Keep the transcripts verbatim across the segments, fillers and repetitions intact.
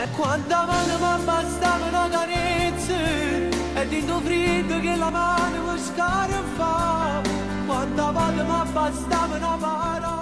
quando mano mi bastava una carezza e di tuo freddo che la mano mi scarfa, quando volte mi bastava una parola.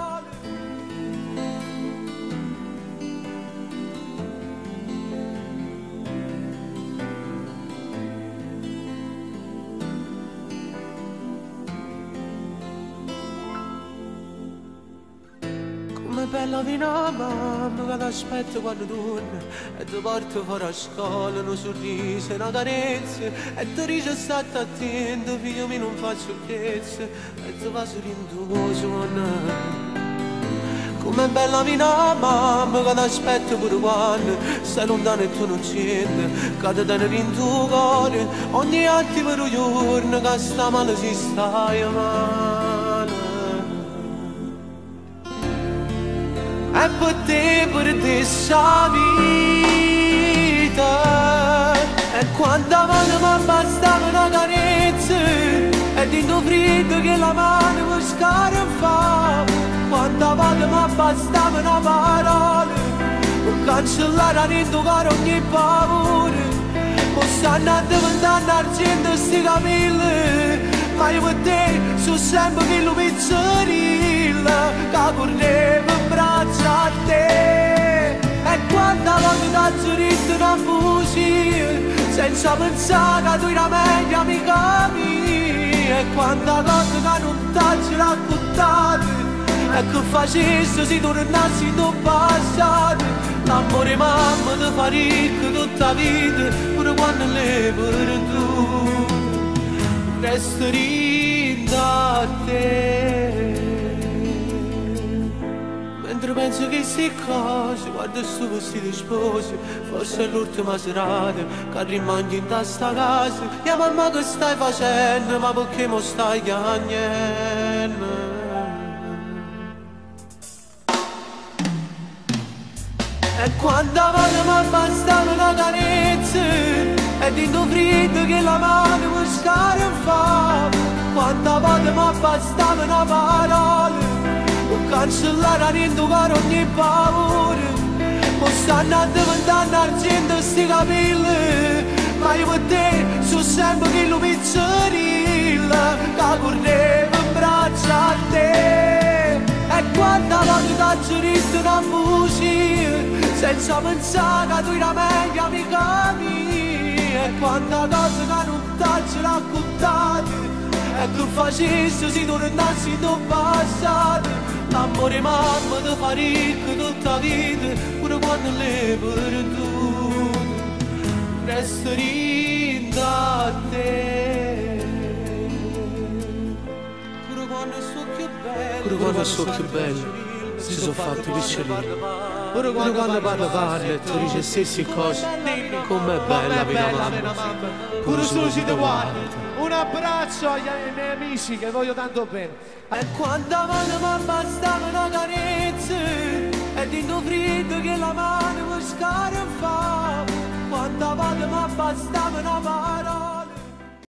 Come bella vina mamma che l'aspetto quando torna e ti porto fuori a scuola, un sorriso e una carezza e ti dice state attento figlio mio non faccio scherzi e ti va sorridendo suona. Come bella vina mamma che l'aspetto pure quando sei lontano e tu non senti che ti tenere in tuo cuore ogni attimo per un giorno che sta male si stai male. E per te, per te sta vita. E quando mano mi bastava una carezza e di tuo freddo che la mano mi scarfa, quando volte mi bastava una parola per cancellare nel tuo cuore ogni paura. O stanno diventando argento sti capelli, ma io per te sono sempre quello pizzerilla che correva in braccio a te. E quando volte ti giurito una bugia senza pensare che tu eri meglio amica mia, e quando cose che non ti raccontate e che facessi si tornassi in passato, l'amore mamma ti fa ricco tutta la vita pure quando l'hai perduto resterì da te. Mentre penso che si cose, guarda sto vestito sposo, forse è l'ultima serata che rimani in sta casa. E mamma che stai facendo, ma perché mo stai chiagnendo? E quando mi bastava una carezza e di tuo freddo che la mano mi scarfa, quando volte mi bastava una parola per cancellare nel tuo cuore ogni paura. O stanno diventando argento sti capelli, ma io per te sono sempre quello pizzerilla che correva in braccio a te. E quando volte ti giurito una bugia senza pensare che tu eri meglio amica mia, e quando cose che non ti raccontate e che facessi si tornassi in passato, l'amore mamma ti fa ricco tutta la vita pure quando l'hai perduto resterì da te. Pure quando sono più bello, pure quando sono più bello si sono fatti picciolini, pure quando, quando parlo parlo e tu dici stessi cose, com'è bella vita mamma, pure solo si ti guarda. Un abbraccio ai miei amici che voglio tanto bene. E quando mano mi bastava una carezza e di tuo freddo che la mano mi scarfa, quando volte mi bastava una parola.